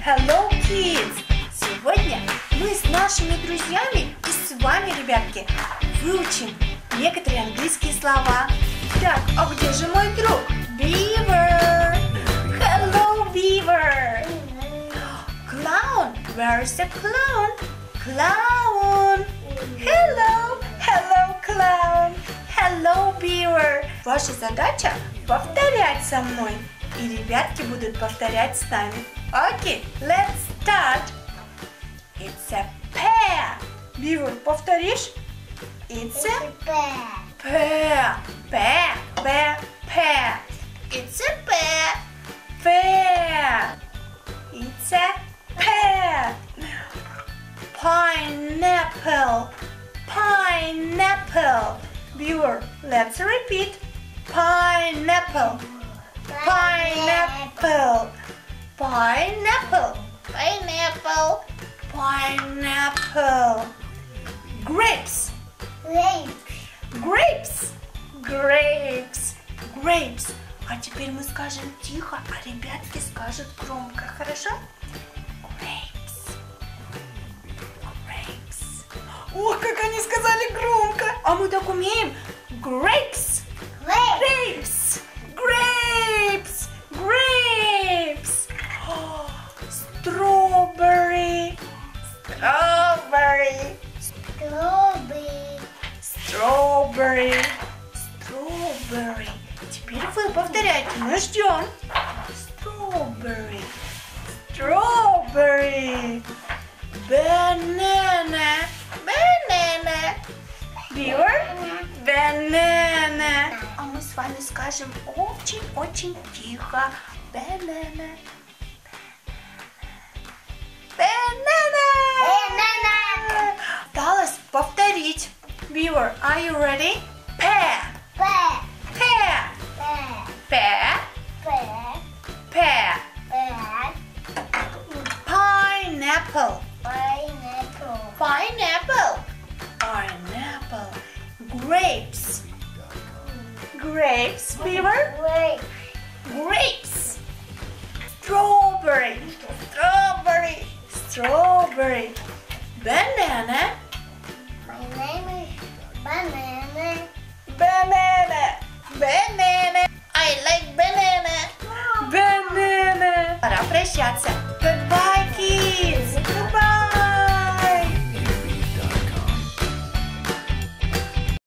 Hello, kids! Сегодня мы с нашими друзьями и с вами, ребятки, выучим некоторые английские слова. Так, а где же мой друг? Beaver! Hello, Beaver! Clown! Where is the clown? Clown! Hello! Hello, clown! Hello, Beaver! Ваша задача повторять со мной. И ребятки будут повторять с нами. Окей, let's start. It's a pear. Beaver, повторишь? It's a pear. Pear, pear, pear. It's a pear. Pear. It's a pear. Pineapple. Pineapple. Beaver, let's repeat. Pineapple. Pineapple. Pineapple. Pineapple. Pineapple. Grapes. Grapes. Grapes. Grapes. А теперь мы скажем тихо, а ребятки скажут громко, хорошо? Grapes. Grapes. Ох, как они сказали громко. А мы так умеем. Grapes. Grapes. Grapes. Grapes. Oh, strawberry. Strawberry. Strawberry. Strawberry. Теперь вы повторяйте. Мы ждем. Strawberry. Strawberry. Banana. Banana. Beaver. Banana. А мы с вами скажем очень-очень тихо. Banana. Banana. Banana. Осталось повторить. Beaver, are you ready? Pear. Pear. Pear. Pear. Pineapple. Pineapple. Pineapple. Grapes. Grapes, Beaver. Grapes. Strawberry. Strawberry. Strawberry. Banana. My name is Banana. Banana. Banana. I like banana. Banana. Пора прощаться.